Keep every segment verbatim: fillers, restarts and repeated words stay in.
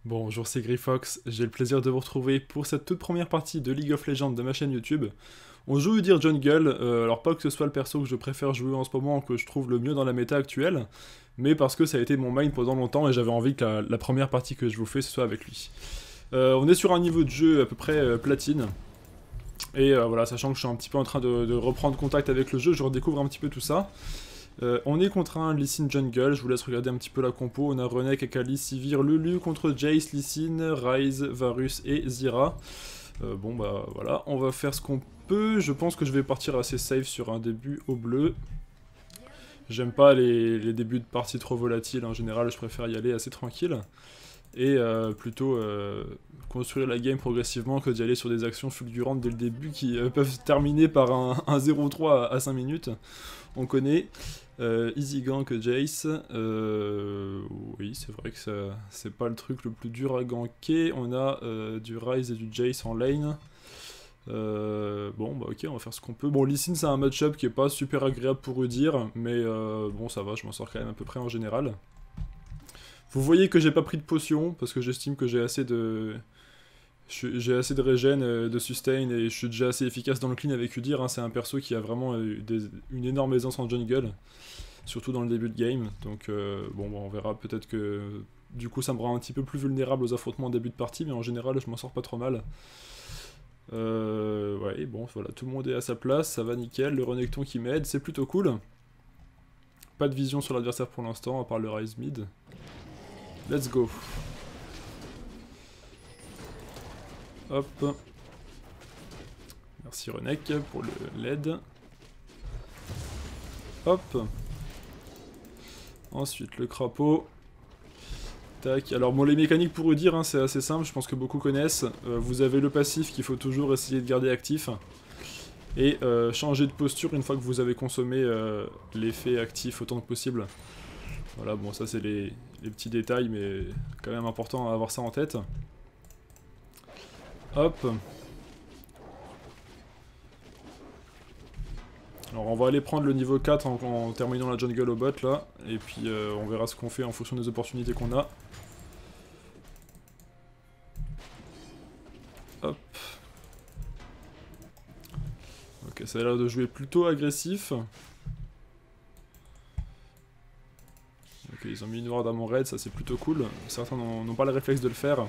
Bonjour, c'est Greyfox, j'ai le plaisir de vous retrouver pour cette toute première partie de League of Legends de ma chaîne YouTube. On joue Udyr Jungle, euh, alors pas que ce soit le perso que je préfère jouer en ce moment, que je trouve le mieux dans la méta actuelle, mais parce que ça a été mon main pendant longtemps et j'avais envie que la, la première partie que je vous fais ce soit avec lui. Euh, on est sur un niveau de jeu à peu près euh, platine, et euh, voilà, sachant que je suis un petit peu en train de, de reprendre contact avec le jeu, je redécouvre un petit peu tout ça. Euh, on est contre un Lee Sin Jungle, je vous laisse regarder un petit peu la compo. On a Renek, Akali, Sivir, Lulu contre Jace, Lee Sin, Ryze, Varus et Zyra. Euh, bon bah voilà, on va faire ce qu'on peut. Je pense que je vais partir assez safe sur un début au bleu. J'aime pas les, les débuts de partie trop volatiles, en général je préfère y aller assez tranquille. Et euh, plutôt euh, construire la game progressivement que d'y aller sur des actions fulgurantes dès le début qui euh, peuvent terminer par un, un zéro trois à cinq minutes. On connaît. Euh, easy gank Jace, euh, oui c'est vrai que c'est pas le truc le plus dur à ganker, on a euh, du Ryze et du Jace en lane, euh, bon bah ok on va faire ce qu'on peut. Bon Lee Sin c'est un match-up qui est pas super agréable pour Udyr, mais euh, bon ça va, je m'en sors quand même à peu près en général. Vous voyez que j'ai pas pris de potion, parce que j'estime que j'ai assez de... J'ai assez de régène, de sustain, et je suis déjà assez efficace dans le clean avec Udyr, hein. C'est un perso qui a vraiment des, une énorme aisance en jungle, surtout dans le début de game, donc euh, bon, bon on verra, peut-être que du coup ça me rend un petit peu plus vulnérable aux affrontements en début de partie, mais en général je m'en sors pas trop mal. Euh, ouais, bon voilà, tout le monde est à sa place, ça va nickel, le Renekton qui m'aide, c'est plutôt cool. Pas de vision sur l'adversaire pour l'instant, à part le Ryze mid. Let's go. Hop. Merci Renek pour le L E D. Hop. Ensuite le crapaud. Tac. Alors bon, les mécaniques pour Udyr, hein, c'est assez simple, je pense que beaucoup connaissent. Euh, vous avez le passif qu'il faut toujours essayer de garder actif. Et euh, changer de posture une fois que vous avez consommé euh, l'effet actif autant que possible. Voilà, bon ça c'est les, les petits détails, mais quand même important à avoir ça en tête. Hop. Alors on va aller prendre le niveau quatre en, en terminant la jungle au bot là, et puis euh, on verra ce qu'on fait en fonction des opportunités qu'on a. Hop. Ok, ça a l'air de jouer plutôt agressif. Ok, ils ont mis une ward à mon raid, ça c'est plutôt cool. Certains n'ont pas le réflexe de le faire.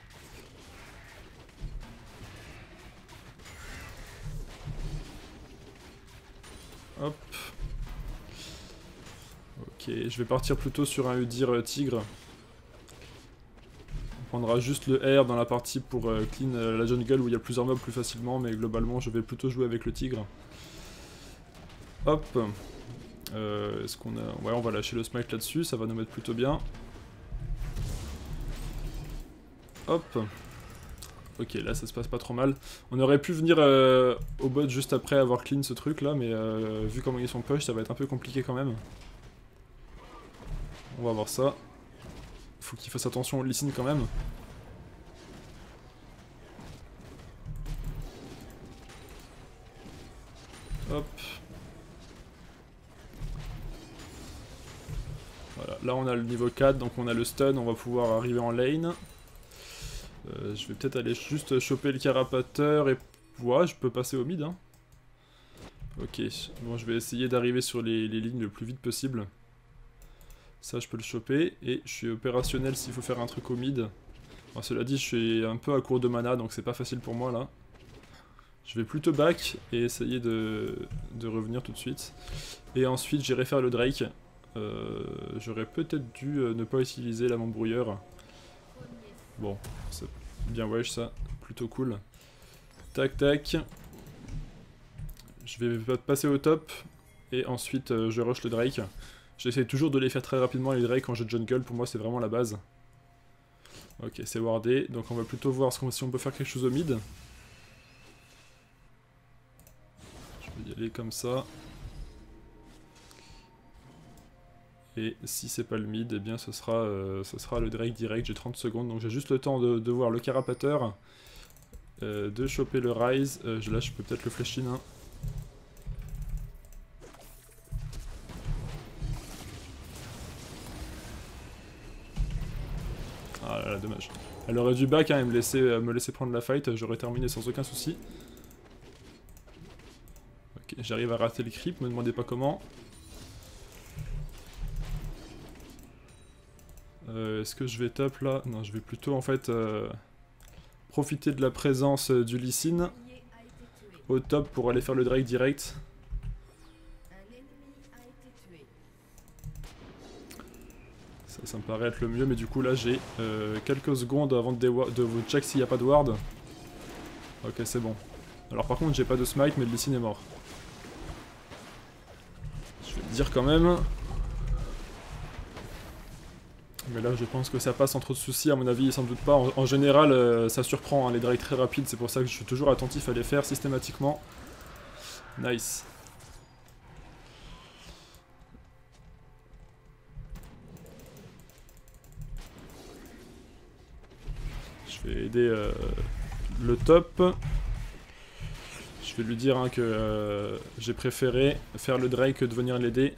Hop. Ok, je vais partir plutôt sur un Udyr tigre. On prendra juste le R dans la partie pour euh, clean euh, la jungle où il y a plusieurs mobs plus facilement, mais globalement je vais plutôt jouer avec le tigre. Hop. Euh, Est-ce qu'on a... Ouais, on va lâcher le smite là-dessus, ça va nous mettre plutôt bien. Hop. Ok, là ça se passe pas trop mal. On aurait pu venir euh, au bot juste après avoir clean ce truc là, mais euh, vu comment ils sont push, ça va être un peu compliqué quand même. On va voir ça. Faut qu'il fasse attention au Lee Sin quand même. Hop. Voilà, là on a le niveau quatre, donc on a le stun, on va pouvoir arriver en lane. Euh, je vais peut-être aller juste choper le carapateur et... Ouais, je peux passer au mid, hein. Ok, bon je vais essayer d'arriver sur les, les lignes le plus vite possible. Ça je peux le choper, et je suis opérationnel s'il faut faire un truc au mid. Bon, cela dit, je suis un peu à court de mana, donc c'est pas facile pour moi là. Je vais plutôt back et essayer de, de revenir tout de suite. Et ensuite j'irai faire le Drake. Euh, J'aurais peut-être dû euh, ne pas utiliser la brouilleur. Bon, c'est bien wesh ça, plutôt cool. Tac tac. Je vais passer au top et ensuite euh, je rush le Drake. J'essaie toujours de les faire très rapidement les Drake quand je jungle, pour moi c'est vraiment la base. Ok, c'est wardé, donc on va plutôt voir si on peut faire quelque chose au mid. Je vais y aller comme ça. Et si c'est pas le mid, eh bien ce sera, euh, ce sera le Drake direct, j'ai trente secondes, donc j'ai juste le temps de, de voir le carapateur, euh, de choper le Ryze, euh, là je peux peut-être le flash in, hein. Ah Ah là, dommage. Elle aurait dû back hein, et me laisser, euh, me laisser prendre la fight, j'aurais terminé sans aucun souci. Ok, j'arrive à rater le creep, me demandez pas comment. Euh, Est-ce que je vais top là? Non, je vais plutôt en fait euh, profiter de la présence euh, du Lee Sin au top pour aller faire le Drake direct. Ça, ça me paraît être le mieux, mais du coup là j'ai euh, quelques secondes avant de, de vous check s'il n'y a pas de ward. Ok, c'est bon. Alors par contre j'ai pas de smite, mais le Lee Sin est mort. Je vais le dire quand même. Mais là je pense que ça passe sans trop de soucis, à mon avis, sans doute pas. En, en général euh, ça surprend hein, les drakes très rapides, c'est pour ça que je suis toujours attentif à les faire systématiquement. Nice. Je vais aider euh, le top. Je vais lui dire hein, que euh, j'ai préféré faire le Drake que de venir l'aider.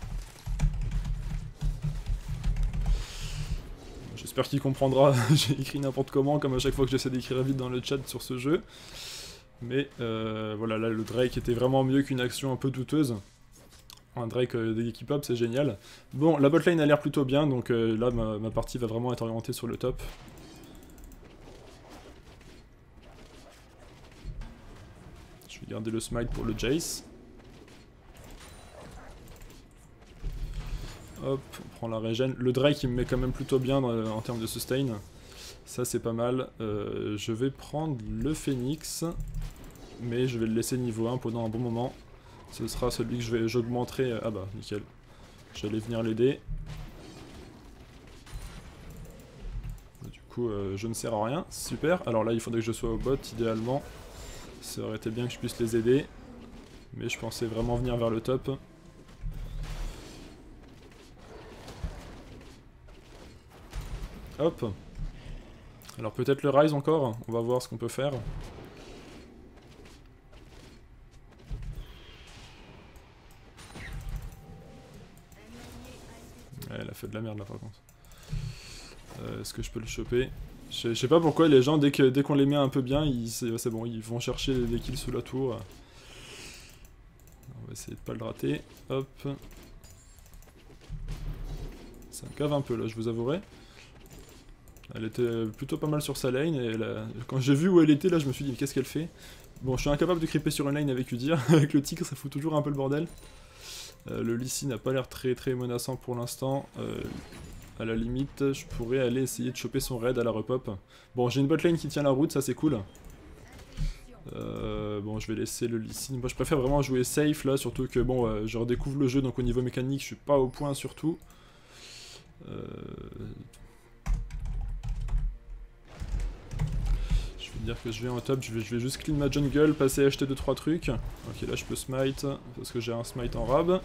J'espère qu'il comprendra, j'ai écrit n'importe comment, comme à chaque fois que j'essaie d'écrire vite dans le chat sur ce jeu. Mais euh, voilà, là le Drake était vraiment mieux qu'une action un peu douteuse. Un Drake euh, d'équipe up, c'est génial. Bon, la botlane a l'air plutôt bien, donc euh, là ma, ma partie va vraiment être orientée sur le top. Je vais garder le smite pour le Jace. Hop, on prend la régène. Le Drake il me met quand même plutôt bien dans, en termes de sustain. Ça c'est pas mal. Euh, je vais prendre le Phoenix. Mais je vais le laisser niveau un pendant un bon moment. Ce sera celui que je vais j'augmenterai. Ah bah nickel. J'allais venir l'aider. Du coup euh, je ne sers à rien. Super. Alors là il faudrait que je sois au bot idéalement. Ça aurait été bien que je puisse les aider. Mais je pensais vraiment venir vers le top. Hop. Alors peut-être le Rise encore. On va voir ce qu'on peut faire. Ouais, elle a fait de la merde là par contre. Euh, Est-ce que je peux le choper? Je sais pas pourquoi les gens, dès qu'on dès qu'on les met un peu bien, c'est bon, ils vont chercher des kills sous la tour. On va essayer de pas le rater. Hop. Ça me cave un peu là, je vous avouerai. Elle était plutôt pas mal sur sa lane, et a... quand j'ai vu où elle était là, je me suis dit qu'est-ce qu'elle fait? Bon, je suis incapable de creeper sur une lane avec Udyr, avec le tigre ça fout toujours un peu le bordel. Euh, le Lee Sin n'a pas l'air très très menaçant pour l'instant. Euh, à la limite, je pourrais aller essayer de choper son raid à la repop. Bon, j'ai une botlane qui tient la route, ça c'est cool. Euh, bon, je vais laisser le Lee Sin. Moi, je préfère vraiment jouer safe là, surtout que bon, euh, je redécouvre le jeu, donc au niveau mécanique, je suis pas au point surtout. Euh... Je vais dire que je vais en top, je vais, je vais juste clean ma jungle, passer acheter deux trois trucs. Ok, là je peux smite, parce que j'ai un smite en rab.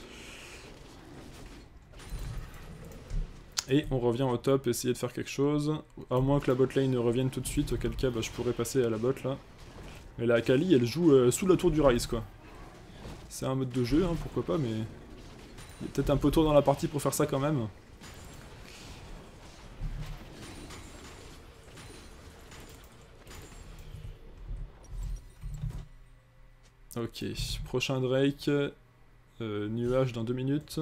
Et on revient au top, essayer de faire quelque chose. À moins que la botlane ne revienne tout de suite, auquel cas bah, je pourrais passer à la bot là. Mais la Akali, elle joue euh, sous la tour du Rise quoi. C'est un mode de jeu, hein, pourquoi pas, mais... il y a peut-être un peu tôt dans la partie pour faire ça quand même. Ok, prochain Drake. Euh, nuage dans deux minutes.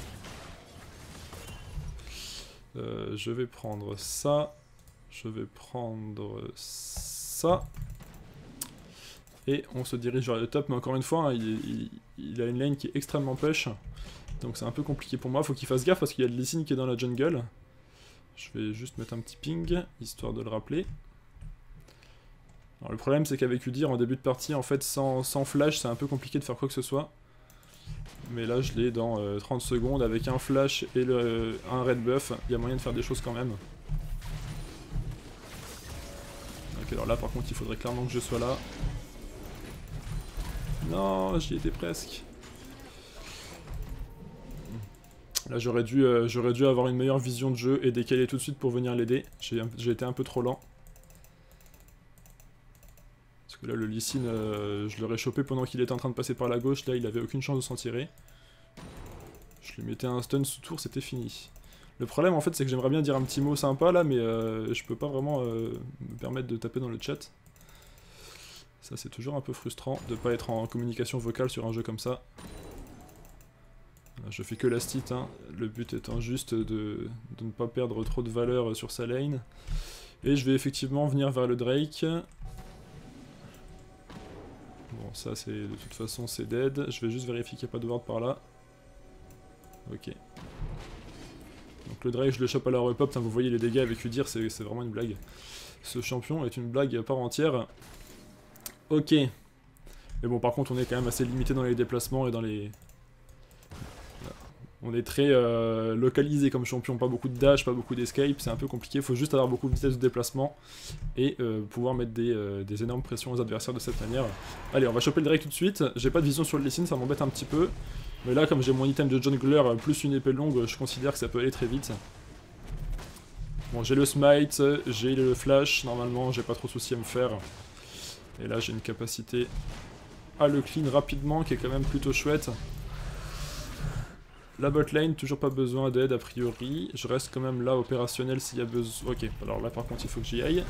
Euh, je vais prendre ça. Je vais prendre ça. Et on se dirige vers le top, mais encore une fois, hein, il, il, il a une lane qui est extrêmement push. Donc c'est un peu compliqué pour moi, faut qu'il fasse gaffe parce qu'il y a le Lee Sin qui est dans la jungle. Je vais juste mettre un petit ping, histoire de le rappeler. Alors le problème c'est qu'avec Udyr en début de partie, en fait sans, sans flash c'est un peu compliqué de faire quoi que ce soit. Mais là je l'ai dans euh, trente secondes avec un flash et le, euh, un red buff, il y a moyen de faire des choses quand même. Ok, alors là par contre il faudrait clairement que je sois là. Non, j'y étais presque. Là j'aurais dû, euh, j'aurais dû avoir une meilleure vision de jeu et décaler tout de suite pour venir l'aider. J'ai été un peu trop lent. Parce que là le Lee Sin, euh, je l'aurais chopé pendant qu'il était en train de passer par la gauche, là il avait aucune chance de s'en tirer. Je lui mettais un stun sous tour, c'était fini. Le problème en fait c'est que j'aimerais bien dire un petit mot sympa là, mais euh, je peux pas vraiment euh, me permettre de taper dans le chat. Ça c'est toujours un peu frustrant de pas être en communication vocale sur un jeu comme ça. Je fais que la stit, hein, le but étant juste de, de ne pas perdre trop de valeur sur sa lane. Et je vais effectivement venir vers le Drake. Bon, ça c'est de toute façon c'est dead. Je vais juste vérifier qu'il n'y a pas de ward par là. Ok. Donc le Drake je le chope à la repop, vous voyez les dégâts avec Udyr, c'est vraiment une blague. Ce champion est une blague à part entière. Ok. Mais bon par contre on est quand même assez limité dans les déplacements et dans les... On est très euh, localisé comme champion, pas beaucoup de dash, pas beaucoup d'escape, c'est un peu compliqué, il faut juste avoir beaucoup de vitesse de déplacement et euh, pouvoir mettre des, euh, des énormes pressions aux adversaires de cette manière. Allez, on va choper le Drake tout de suite, j'ai pas de vision sur le Lee Sin, ça m'embête un petit peu, mais là comme j'ai mon item de jungler plus une épée longue, je considère que ça peut aller très vite. Bon, j'ai le smite, j'ai le flash, normalement j'ai pas trop de soucis à me faire, et là j'ai une capacité à le clean rapidement qui est quand même plutôt chouette. La bot lane, toujours pas besoin d'aide a priori. Je reste quand même là opérationnel s'il y a besoin. Ok, alors là par contre il faut que j'y aille.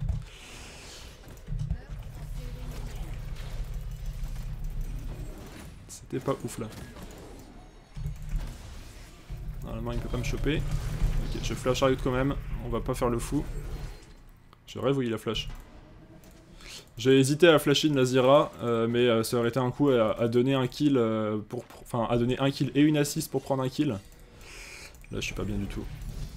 C'était pas ouf là. Normalement il peut pas me choper. Ok, je flash out quand même. On va pas faire le fou. Je rêve où il a flash. J'ai hésité à flash in la Zyra, euh, mais euh, ça aurait été un coup à, à donner un kill euh, pour, enfin à donner un kill et une assist pour prendre un kill. Là je suis pas bien du tout.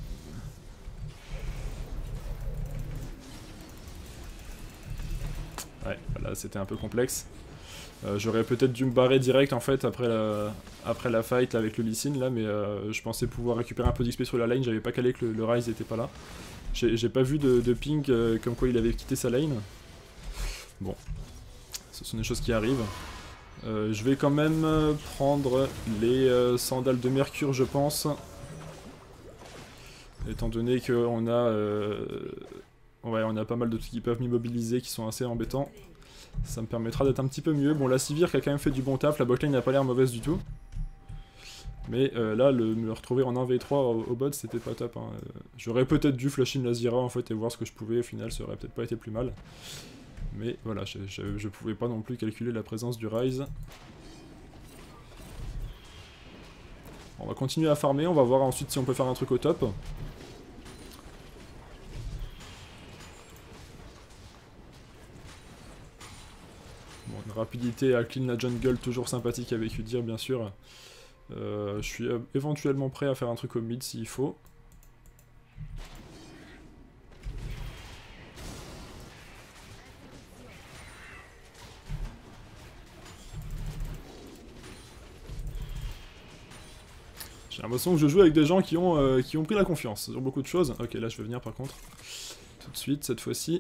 Ouais, là c'était un peu complexe. Euh, J'aurais peut-être dû me barrer direct en fait après la, après la fight là, avec le Lee Sin là, mais euh, je pensais pouvoir récupérer un peu d'X P sur la lane, j'avais pas calé que le, le Ryze était pas là. J'ai pas vu de, de ping euh, comme quoi il avait quitté sa lane. Bon, ce sont des choses qui arrivent. Euh, je vais quand même prendre les euh, sandales de Mercure, je pense. Étant donné qu'on a, euh... ouais, on a pas mal de trucs qui peuvent m'immobiliser, qui sont assez embêtants. Ça me permettra d'être un petit peu mieux. Bon, la Sivir qui a quand même fait du bon taf, la botlane n'a pas l'air mauvaise du tout. Mais euh, là, le, me retrouver en un v trois au, au bot, c'était pas top. Hein. J'aurais peut-être dû flash in la Zyra en fait et voir ce que je pouvais, au final, ça aurait peut-être pas été plus mal. Mais voilà, je, je, je pouvais pas non plus calculer la présence du Ryze. On va continuer à farmer, on va voir ensuite si on peut faire un truc au top. Bon, une rapidité à clean la jungle toujours sympathique avec Udyr bien sûr. Euh, je suis éventuellement prêt à faire un truc au mid s'il faut. J'ai l'impression que je joue avec des gens qui ont, euh, qui ont pris la confiance sur beaucoup de choses. Ok, là je vais venir par contre. Tout de suite, cette fois-ci.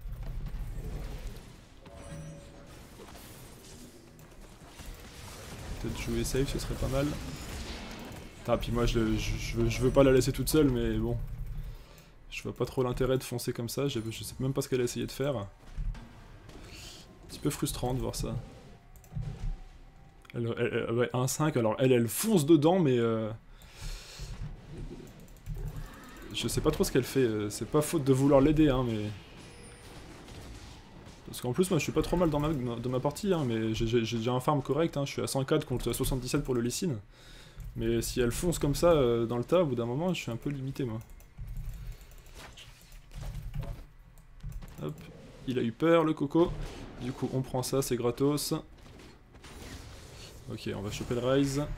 Peut-être jouer safe, ce serait pas mal. Ah, puis moi je, je, je, veux, je veux pas la laisser toute seule, mais bon. Je vois pas trop l'intérêt de foncer comme ça, je, je sais même pas ce qu'elle a essayé de faire. Un petit peu frustrant de voir ça. Elle, elle, elle, ouais, un cinq, alors elle, elle fonce dedans, mais... Euh... Je sais pas trop ce qu'elle fait, c'est pas faute de vouloir l'aider, hein, mais... Parce qu'en plus, moi, je suis pas trop mal dans ma, dans ma partie, hein, mais j'ai déjà un farm correct, hein, je suis à cent quatre contre soixante-dix-sept pour le Lee Sin. Mais si elle fonce comme ça euh, dans le tas, au bout d'un moment, je suis un peu limité, moi. Hop, il a eu peur, le coco. Du coup, on prend ça, c'est gratos. Ok, on va choper le Ryze. Enfin,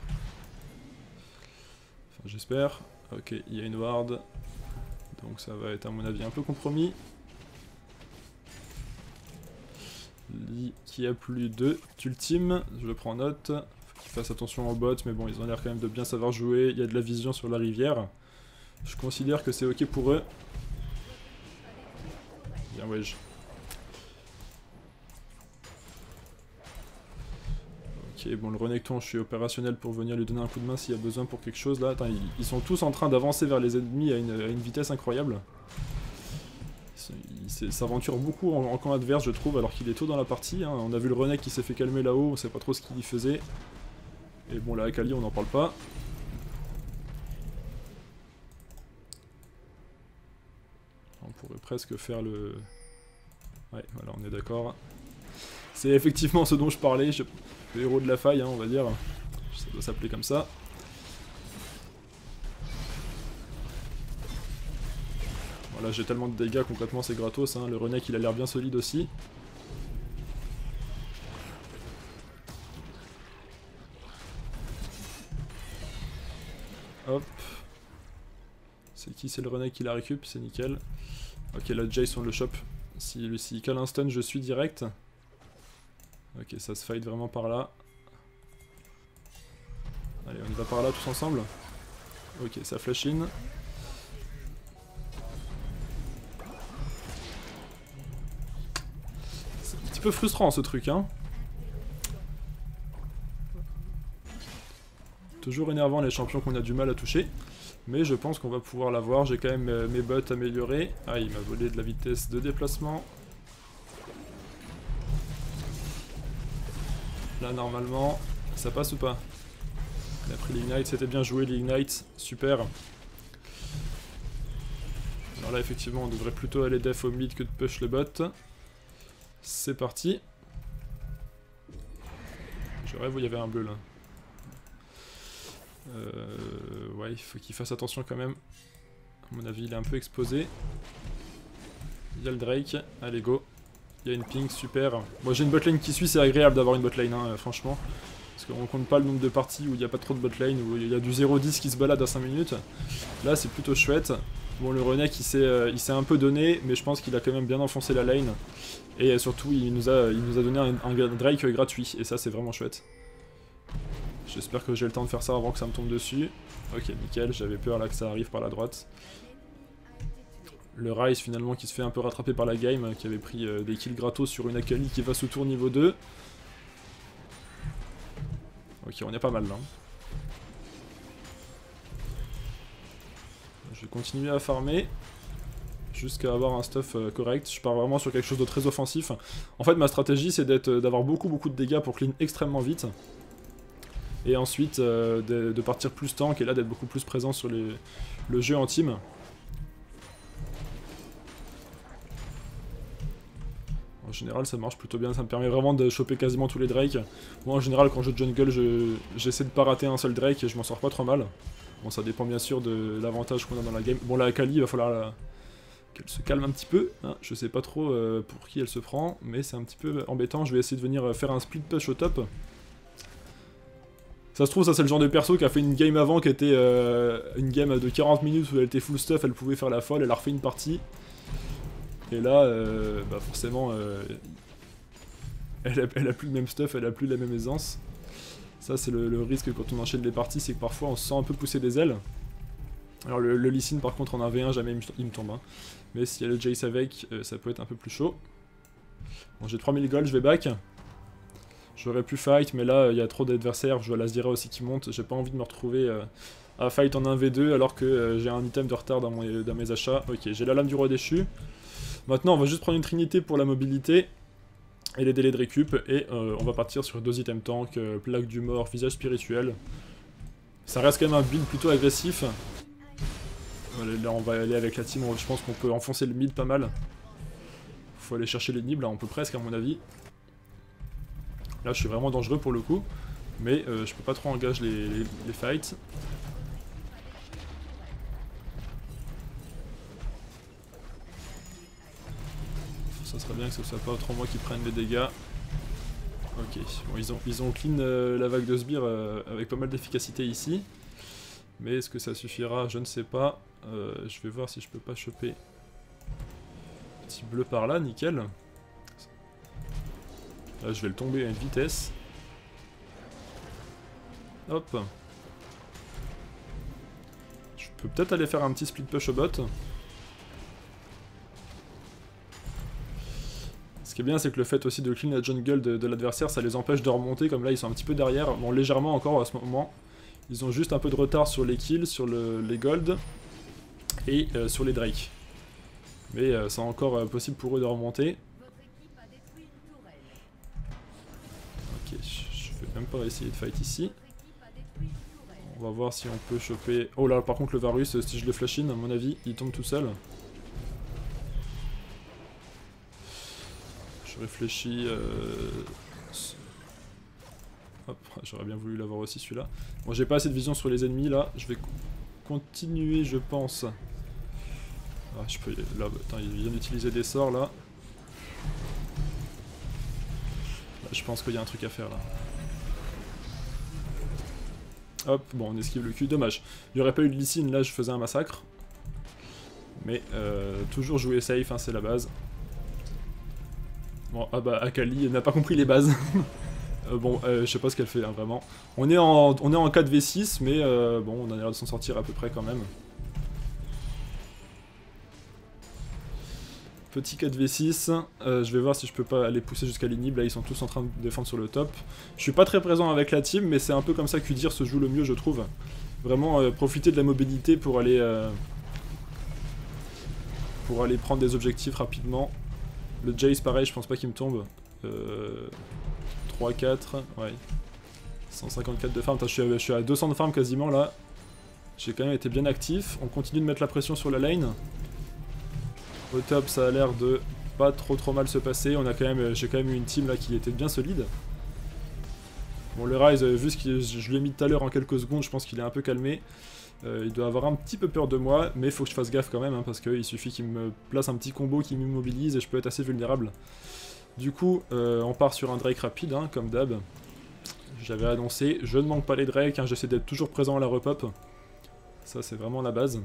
j'espère. Ok, il y a une ward. Donc ça va être à mon avis un peu compromis. Lee qui a plus de ultime, je le prends en note. Faut qu'il fasse attention aux bots, mais bon, ils ont l'air quand même de bien savoir jouer. Il y a de la vision sur la rivière. Je considère que c'est ok pour eux. Bien, ouais. Ok, bon, le Renekton, je suis opérationnel pour venir lui donner un coup de main s'il y a besoin pour quelque chose là. Attends, ils, ils sont tous en train d'avancer vers les ennemis à une, à une vitesse incroyable. Il s'aventure beaucoup en, en camp adverse, je trouve, alors qu'il est tôt dans la partie. Hein. On a vu le Renek qui s'est fait calmer là-haut, on sait pas trop ce qu'il faisait. Et bon, la Akali, on n'en parle pas. pourrait presque faire le... Ouais, voilà, on est d'accord. C'est effectivement ce dont je parlais, je... le héros de la faille, hein, on va dire. Ça doit s'appeler comme ça. Voilà, j'ai tellement de dégâts, concrètement c'est gratos, hein. Le Renek il a l'air bien solide aussi. Hop. C'est qui? C'est le Renek qui la récup, c'est nickel. Ok, là Jace on le chope. Si, si cale un stun, je suis direct. Ok, ça se fight vraiment par là. Allez, on y va par là tous ensemble. Ok, ça flash in. C'est un petit peu frustrant ce truc, hein. Toujours énervant les champions qu'on a du mal à toucher. Mais je pense qu'on va pouvoir l'avoir. J'ai quand même euh, mes bots améliorés. Ah, il m'a volé de la vitesse de déplacement. Là, normalement, ça passe ou pas? Il a pris l'ignite, c'était bien joué l'ignite. Super. Alors là, effectivement, on devrait plutôt aller def au mid que de push le bot. C'est parti. Je rêve où il y avait un bleu là. Euh, ouais, il faut qu'il fasse attention quand même. À mon avis, il est un peu exposé. Il y a le Drake. Allez, go. Il y a une ping, super. Moi, j'ai une botlane qui suit, c'est agréable d'avoir une botlane, hein, franchement. Parce qu'on compte pas le nombre de parties où il n'y a pas trop de botlane, où il y a du zéro dix qui se balade à cinq minutes. Là, c'est plutôt chouette. Bon, le Renek, il s'est euh, un peu donné, mais je pense qu'il a quand même bien enfoncé la lane. Et euh, surtout, il nous a, il nous a donné un, un Drake gratuit, et ça, c'est vraiment chouette. J'espère que j'ai le temps de faire ça avant que ça me tombe dessus. Ok, nickel, j'avais peur là que ça arrive par la droite. Le Ryze finalement qui se fait un peu rattraper par la game, qui avait pris euh, des kills gratos sur une Akali qui va sous tour niveau deux. Ok, on est pas mal là. Je vais continuer à farmer jusqu'à avoir un stuff euh, correct. Je pars vraiment sur quelque chose de très offensif. En fait, ma stratégie c'est d'avoir beaucoup beaucoup de dégâts pour clean extrêmement vite. Et ensuite euh, de, de partir plus tank et là d'être beaucoup plus présent sur les, le jeu en team. En général ça marche plutôt bien, ça me permet vraiment de choper quasiment tous les Drake. Moi en général quand je jungle j'essaie je, de pas rater un seul Drake et je m'en sors pas trop mal. Bon ça dépend bien sûr de l'avantage qu'on a dans la game. Bon la Akali il va falloir la... qu'elle se calme un petit peu, hein. Je sais pas trop euh, pour qui elle se prend, mais c'est un petit peu embêtant. Je vais essayer de venir faire un split push au top. Ça se trouve, ça c'est le genre de perso qui a fait une game avant qui était euh, une game de quarante minutes où elle était full stuff, elle pouvait faire la folle, elle a refait une partie. Et là, euh, bah forcément, euh, elle, a, elle a plus le même stuff, elle a plus la même aisance. Ça c'est le, le risque quand on enchaîne les parties, c'est que parfois on se sent un peu pousser des ailes. Alors le, le Lee Sin par contre en un v un, jamais il me, il me tombe. Hein. Mais s'il y a le Jace avec, euh, ça peut être un peu plus chaud. Bon j'ai trois mille gold, je vais back. J'aurais pu fight, mais là, il y a trop d'adversaires, je vois l'Azira aussi qui monte, j'ai pas envie de me retrouver euh, à fight en un v deux alors que euh, j'ai un item de retard dans, mon, dans mes achats. Ok, j'ai la lame du roi déchu. Maintenant, on va juste prendre une trinité pour la mobilité et les délais de récup, et euh, on va partir sur deux items tank, euh, plaque du mort, visage spirituel. Ça reste quand même un build plutôt agressif. Allez, là, on va aller avec la team, je pense qu'on peut enfoncer le mid pas mal. Faut aller chercher les nibs, là, on peut presque à mon avis. Là je suis vraiment dangereux pour le coup, mais euh, je peux pas trop engager les, les, les fights. Ça serait bien que ce soit pas trop moi qui prenne les dégâts. Ok, bon ils ont, ils ont clean euh, la vague de sbire euh, avec pas mal d'efficacité ici. Mais est-ce que ça suffira? Je ne sais pas. Euh, je vais voir si je peux pas choper petit bleu par là, nickel. Là je vais le tomber à une vitesse. Hop. Je peux peut-être aller faire un petit split push au bot. Ce qui est bien c'est que le fait aussi de clean la jungle de, de l'adversaire ça les empêche de remonter, comme là ils sont un petit peu derrière, bon légèrement encore à ce moment. Ils ont juste un peu de retard sur les kills, sur le, les gold et euh, sur les Drake. Mais euh, c'est encore euh, possible pour eux de remonter. Ok, je vais même pas essayer de fight ici. On va voir si on peut choper... Oh là, par contre le Varus, si je le flash in, à mon avis, il tombe tout seul. Je réfléchis... Euh... Hop, j'aurais bien voulu l'avoir aussi celui-là. Bon, j'ai pas assez de vision sur les ennemis là, je vais continuer je pense. Ah, je peux... Là, attends, il vient d'utiliser des sorts là. Là. Je pense qu'il y a un truc à faire là. Hop, bon on esquive le cul, dommage. Il n'y aurait pas eu de Lee Sin, là je faisais un massacre. Mais euh, toujours jouer safe, hein, c'est la base. Bon, ah bah Akali n'a pas compris les bases. euh, bon, euh, je sais pas ce qu'elle fait, hein, vraiment. On est en, on est en quatre v six, mais euh, bon, on a l'air de s'en sortir à peu près quand même. Petit quatre v six, euh, je vais voir si je peux pas aller pousser jusqu'à l'inhib, là ils sont tous en train de défendre sur le top. Je suis pas très présent avec la team, mais c'est un peu comme ça qu'Udyr se joue le mieux je trouve. Vraiment euh, profiter de la mobilité pour aller... Euh, pour aller prendre des objectifs rapidement. Le Jace pareil, je pense pas qu'il me tombe. Euh, trois quatre, ouais. cent cinquante-quatre de farm, je suis, à, je suis à deux cents de farm quasiment là. J'ai quand même été bien actif, on continue de mettre la pression sur la lane. Au top ça a l'air de pas trop trop mal se passer, on a quand même, j'ai quand même eu une team là qui était bien solide. Bon le Ryze, vu ce que je lui ai mis tout à l'heure en quelques secondes, je pense qu'il est un peu calmé. Euh, il doit avoir un petit peu peur de moi, mais il faut que je fasse gaffe quand même, hein, parce qu'il suffit qu'il me place un petit combo qui m'immobilise et je peux être assez vulnérable. Du coup, euh, on part sur un Drake rapide, hein, comme d'hab. J'avais annoncé, je ne manque pas les Drakes, hein, j'essaie d'être toujours présent à la repop. Ça c'est vraiment la base.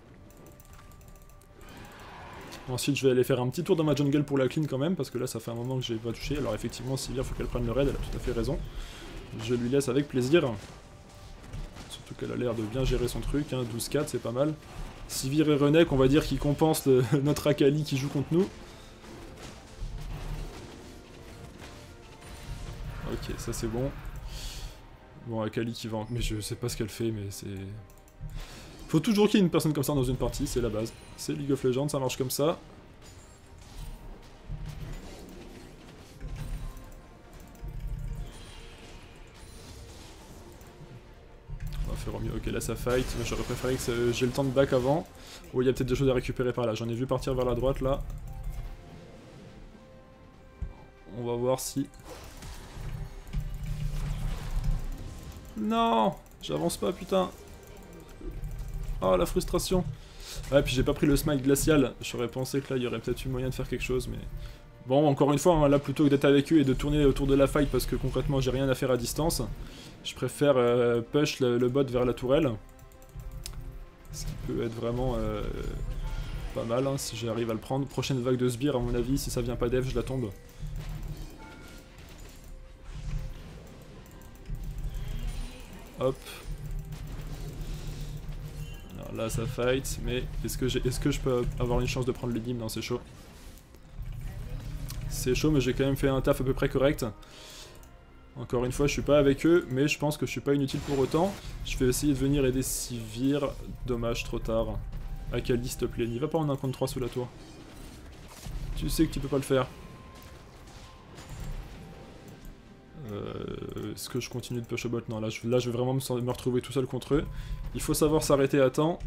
Ensuite je vais aller faire un petit tour dans ma jungle pour la clean quand même, parce que là ça fait un moment que j'ai pas touché. Alors effectivement Sivir faut qu'elle prenne le raid, elle a tout à fait raison. Je lui laisse avec plaisir. Surtout qu'elle a l'air de bien gérer son truc, hein, douze quatre c'est pas mal. Sivir et Renek on va dire qu'ils compensent le, notre Akali qui joue contre nous. Ok ça c'est bon. Bon Akali qui va... Mais je sais pas ce qu'elle fait mais c'est... Faut toujours qu'il y ait une personne comme ça dans une partie, c'est la base. C'est League of Legends, ça marche comme ça. On va faire au mieux. Ok, là ça fight. J'aurais préféré que j'ai le temps de back avant. Oh, il y a peut-être des choses à récupérer par là. J'en ai vu partir vers la droite là. On va voir si... Non, j'avance pas, putain. Oh, la frustration. Ouais, puis j'ai pas pris le smite glacial. J'aurais pensé que là, il y aurait peut-être eu moyen de faire quelque chose, mais... Bon, encore une fois, hein, là, plutôt que d'être avec eux et de tourner autour de la fight, parce que concrètement, j'ai rien à faire à distance, je préfère euh, push le, le bot vers la tourelle. Ce qui peut être vraiment euh, pas mal, hein, si j'arrive à le prendre. Prochaine vague de sbires, à mon avis, si ça vient pas d'Eve, je la tombe. Hop. Alors là ça fight, mais est-ce que, est-ce que je peux avoir une chance de prendre l'énigme? Non c'est chaud. C'est chaud mais j'ai quand même fait un taf à peu près correct. Encore une fois je suis pas avec eux, mais je pense que je suis pas inutile pour autant. Je vais essayer de venir aider Sivir. Dommage, trop tard. Akali s'il te plaît, n'y va pas en un contre trois sous la tour. Tu sais que tu peux pas le faire. Euh, Est-ce que je continue de push au bot? Non, là je, là je vais vraiment me, me retrouver tout seul contre eux. Il faut savoir s'arrêter à temps.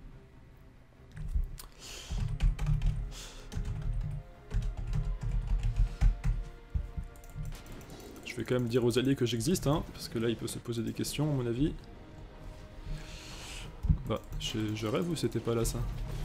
Je vais quand même dire aux alliés que j'existe, hein, parce que là il peut se poser des questions à mon avis. Bah, je, je rêve ou c'était pas là ça?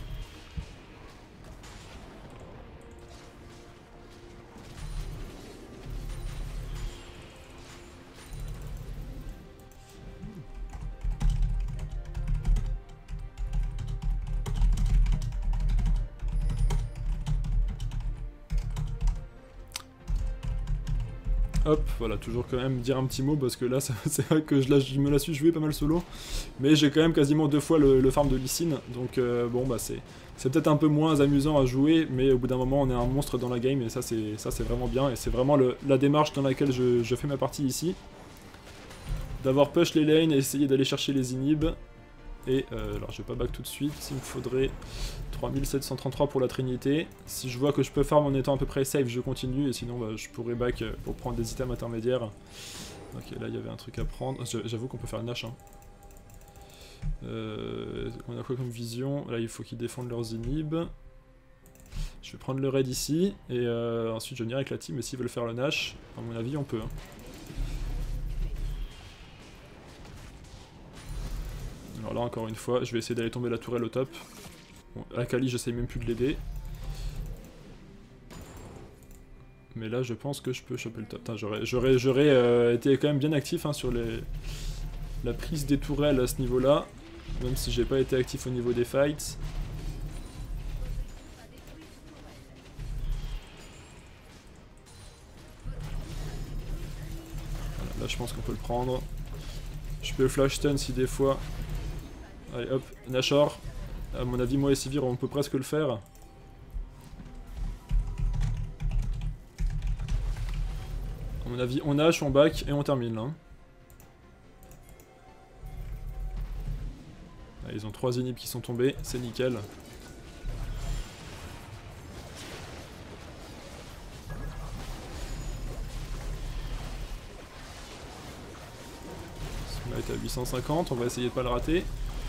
Hop, voilà, toujours quand même dire un petit mot parce que là, c'est vrai que je, la, je me la suis joué pas mal solo. Mais j'ai quand même quasiment deux fois le, le farm de Lee Sin, donc euh, bon, bah c'est peut-être un peu moins amusant à jouer, mais au bout d'un moment, on est un monstre dans la game et ça, c'est vraiment bien. Et c'est vraiment le, la démarche dans laquelle je, je fais ma partie ici. D'avoir push les lanes et essayer d'aller chercher les inhibs. Et euh, alors je vais pas back tout de suite, il me faudrait trois mille sept cent trente-trois pour la trinité. Si je vois que je peux farm en étant à peu près safe, je continue, et sinon bah, je pourrais back pour prendre des items intermédiaires. Ok, là il y avait un truc à prendre, j'avoue qu'on peut faire une hache. Hein. Euh, on a quoi comme vision? Là il faut qu'ils défendent leurs inhibs. Je vais prendre le raid ici, et euh, ensuite je viens avec la team, et s'ils veulent faire le Nash, à mon avis on peut. Hein. Alors là encore une fois, je vais essayer d'aller tomber la tourelle au top. Bon, Akali j'essaye même plus de l'aider. Mais là je pense que je peux choper le top. J'aurais euh, été quand même bien actif hein, sur les... la prise des tourelles à ce niveau-là. Même si j'ai pas été actif au niveau des fights. Voilà, là je pense qu'on peut le prendre. Je peux flash stun si des fois... Allez hop, Nashor. À mon avis moi et Sivir on peut presque le faire. À mon avis on Nash, on back et on termine là. Hein. Ah, ils ont trois inhibs qui sont tombés, c'est nickel. Smite à huit cent cinquante, on va essayer de pas le rater.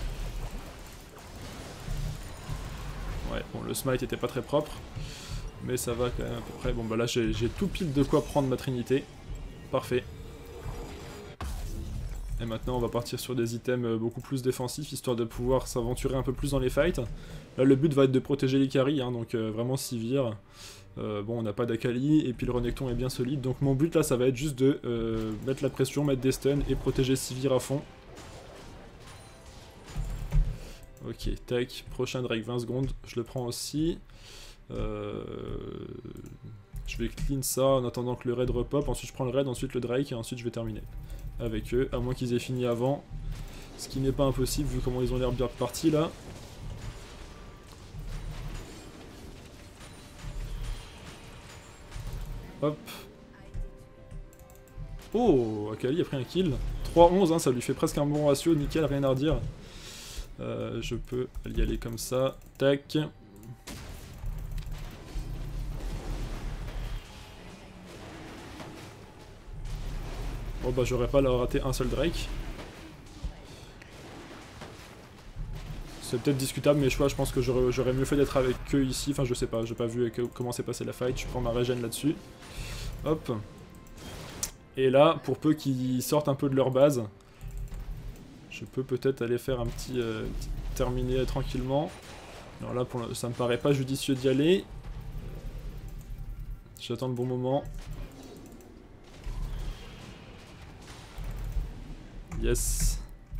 Ouais, bon le smite était pas très propre. Mais ça va quand même à peu près. Bon bah là j'ai tout pile de quoi prendre ma trinité. Parfait. Et maintenant on va partir sur des items beaucoup plus défensifs, histoire de pouvoir s'aventurer un peu plus dans les fights. Là le but va être de protéger les carries, hein, donc euh, vraiment Sivir. Euh, bon on n'a pas d'Akali, et puis le Renekton est bien solide, donc mon but là ça va être juste de euh, mettre la pression, mettre des stuns et protéger Sivir à fond. Ok, tac, prochain Drake vingt secondes, je le prends aussi. Euh... Je vais clean ça en attendant que le raid repop, ensuite je prends le raid, ensuite le Drake, et ensuite je vais terminer avec eux, à moins qu'ils aient fini avant, ce qui n'est pas impossible vu comment ils ont l'air bien partis là. Hop. Oh, Akali a pris un kill, trois onze, hein, ça lui fait presque un bon ratio, nickel, rien à redire. Euh, je peux y aller comme ça, tac. Bon bah j'aurais pas raté un seul Drake. C'est peut-être discutable mes choix, je pense que j'aurais mieux fait d'être avec eux ici. Enfin je sais pas, j'ai pas vu comment s'est passé la fight, je prends ma régène là-dessus. Hop. Et là, pour peu qu'ils sortent un peu de leur base, je peux peut-être aller faire un petit, euh, petit terminer tranquillement. Alors là pour le, ça me paraît pas judicieux d'y aller. J'attends le bon moment. Yes.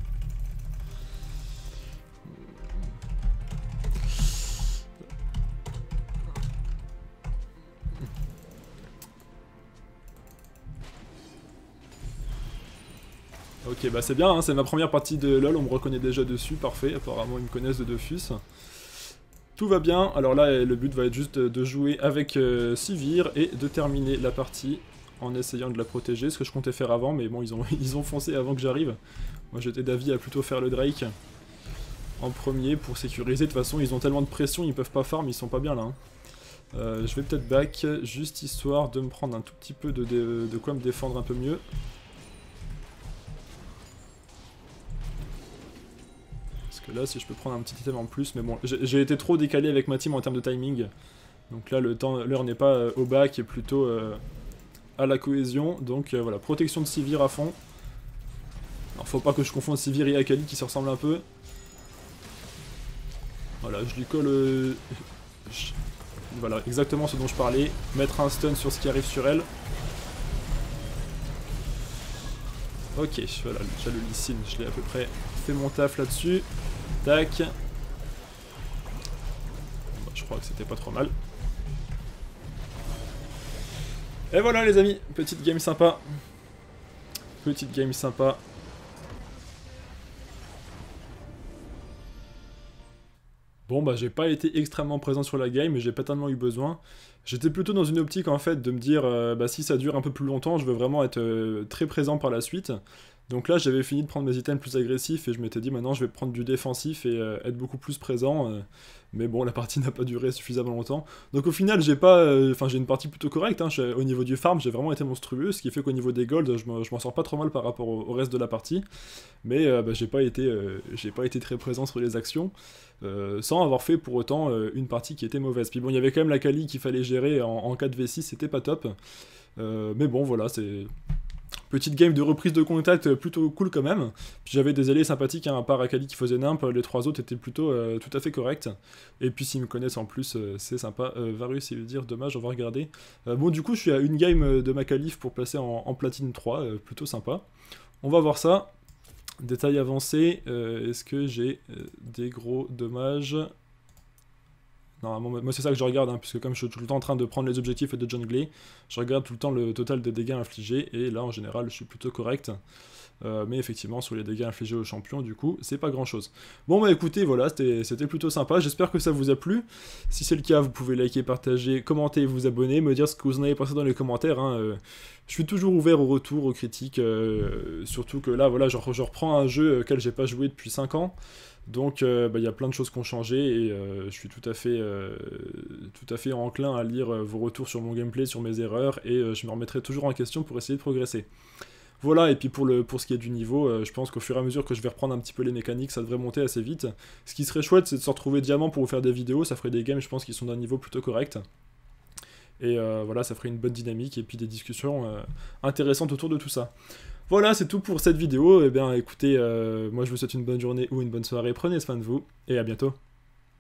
Ok, bah c'est bien, hein, c'est ma première partie de LoL, on me reconnaît déjà dessus, parfait, apparemment ils me connaissent de Dofus. Tout va bien, alors là le but va être juste de jouer avec euh, Sivir et de terminer la partie en essayant de la protéger, ce que je comptais faire avant, mais bon ils ont, ils ont foncé avant que j'arrive. Moi j'étais d'avis à plutôt faire le Drake en premier pour sécuriser, de toute façon ils ont tellement de pression, ils peuvent pas farm, ils sont pas bien là. Hein. Euh, je vais peut-être back, juste histoire de me prendre un tout petit peu de, de, de quoi me défendre un peu mieux. Parce que là si je peux prendre un petit item en plus, mais bon j'ai été trop décalé avec ma team en termes de timing. Donc là le temps, l'heure n'est pas euh, au back, et plutôt euh, à la cohésion, donc euh, voilà, protection de Sivir à fond. Alors faut pas que je confonde Sivir et Akali qui se ressemblent un peu. Voilà, je lui colle... Euh... Je... Voilà, exactement ce dont je parlais. Mettre un stun sur ce qui arrive sur elle. Ok, voilà, déjà le Lee Sin, je l'ai à peu près fait mon taf là-dessus. Tac. Bah, je crois que c'était pas trop mal. Et voilà les amis, petite game sympa. Petite game sympa. Bon bah j'ai pas été extrêmement présent sur la game, mais j'ai pas tellement eu besoin. J'étais plutôt dans une optique en fait de me dire, euh, bah si ça dure un peu plus longtemps, je veux vraiment être euh, très présent par la suite. Donc là, j'avais fini de prendre mes items plus agressifs et je m'étais dit maintenant je vais prendre du défensif et euh, être beaucoup plus présent. euh, mais bon, la partie n'a pas duré suffisamment longtemps. Donc au final, j'ai pas, euh, enfin j'ai une partie plutôt correcte. Hein, j'ai- au niveau du farm, j'ai vraiment été monstrueux, ce qui fait qu'au niveau des golds, je m'en je m'en sors pas trop mal par rapport au, au reste de la partie. Mais euh, bah, j'ai pas été, euh, j'ai pas été très présent sur les actions, euh, sans avoir fait pour autant euh, une partie qui était mauvaise. Puis bon, il y avait quand même la quali qu'il fallait gérer en, en quatre v six, c'était pas top. Euh, mais bon, voilà, c'est petite game de reprise de contact euh, plutôt cool quand même. Puis j'avais des alliés sympathiques, hein, à part Akali qui faisait nimp, les trois autres étaient plutôt euh, tout à fait corrects. Et puis s'ils me connaissent en plus, euh, c'est sympa. Euh, Varus, il veut dire, dommage, on va regarder. Euh, bon, du coup, je suis à une game euh, de ma qualif pour passer en, en platine trois, euh, plutôt sympa. On va voir ça. Détail avancé, euh, est-ce que j'ai euh, des gros dommages? Normalement, moi c'est ça que je regarde, hein, puisque comme je suis tout le temps en train de prendre les objectifs et de jungler, je regarde tout le temps le total des dégâts infligés, et là en général je suis plutôt correct. Euh, mais effectivement sur les dégâts infligés aux champions, du coup, c'est pas grand chose. Bon bah écoutez, voilà, c'était plutôt sympa, j'espère que ça vous a plu. Si c'est le cas, vous pouvez liker, partager, commenter, vous abonner, me dire ce que vous en avez pensé dans les commentaires. Hein. Euh, je suis toujours ouvert aux retours, aux critiques, euh, surtout que là, voilà, je, je reprends un jeu auquel j'ai pas joué depuis cinq ans. Donc il euh, bah, y a plein de choses qui ont changé et euh, je suis tout à fait, euh, tout à fait enclin à lire euh, vos retours sur mon gameplay, sur mes erreurs, et euh, je me remettrai toujours en question pour essayer de progresser. Voilà, et puis pour, le, pour ce qui est du niveau, euh, je pense qu'au fur et à mesure que je vais reprendre un petit peu les mécaniques, ça devrait monter assez vite. Ce qui serait chouette, c'est de se retrouver diamant pour vous faire des vidéos, ça ferait des games, je pense, qui sont d'un niveau plutôt correct. Et euh, voilà, ça ferait une bonne dynamique et puis des discussions euh, intéressantes autour de tout ça. Voilà, c'est tout pour cette vidéo. Et bien écoutez, euh, moi je vous souhaite une bonne journée ou une bonne soirée, prenez soin de vous, et à bientôt.